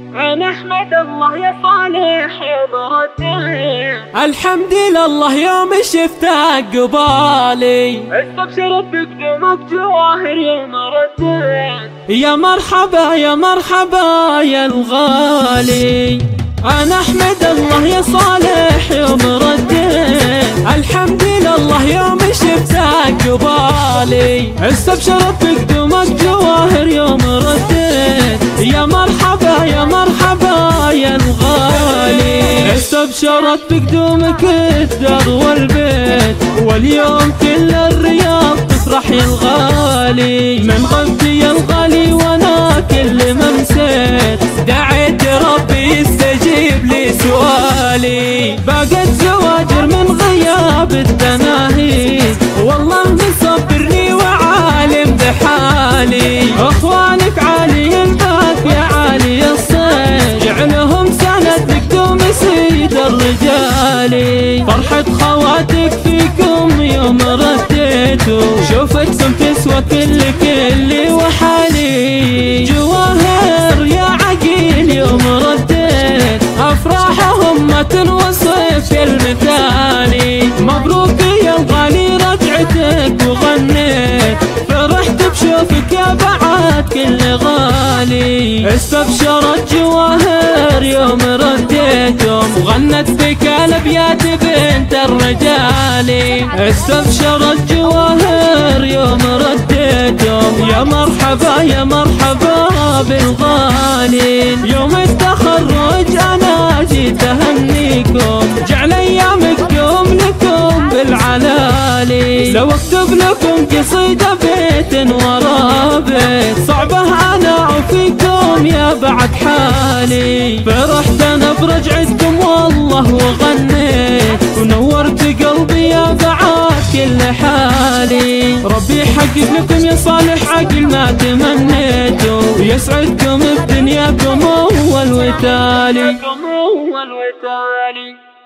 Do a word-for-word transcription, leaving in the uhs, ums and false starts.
أنا أحمد الله يا صالح يا مردين. الحمد لله يوم شفتك قبالي، استبشر بقدمك جواهر يا مردين. يا مرحبا يا مرحبا يا الغالي. أنا أحمد الله يا صالح يا مردين. الحمد لله يوم شفتك قبالي، استبشر بقدمك جواهر يا مردين. يا مرحبا يا مرحبا يا الغالي. استبشرت بقدومك الدار والبيت، واليوم كل الرياض تفرح يا الغالي. من غبتي يا الغالي وانا كل ما مسيت، دعيت ربي يستجيب لي سؤالي. باقت زواجر من غياب التناهيد، والله مصبرني وعالم بحالي. اخوانك عالي الباك يا عالي الصيت، جعلهم سند بقدوم سيد الرجالي. فرحة خواتك فيكم يوم رديتوا، شوفتكم تسوى كل كل وحالي. جواهر يا عقيل يوم رديت، افراحهم ما تنوصف يا المثالي. مبروك يا الغالي رجعتك وغنيت، فرحت بشوفك يا بعد كل غالي. استبشرت جواهر يوم رديتم، وغنت بك الابيات بنت الرجالي. استبشرت جواهر يوم رديتم، يا مرحبا يا مرحبا بالغالين. يوم التخرج انا جيت اهنيكم، جعل ايامكم لكم بالعلالي. لو اكتب لكم قصيدة بيت ورا بيت، صعبة انا وفيكم يا بعد حالي. فرحت انا برجعتكم والله وغنيت، ونورت قلبي يا بعد كل حالي. ربي يحقق لكم يا صالح عقل ما تمنيتوا، ويسعدكم بدنياكم اول وتالي.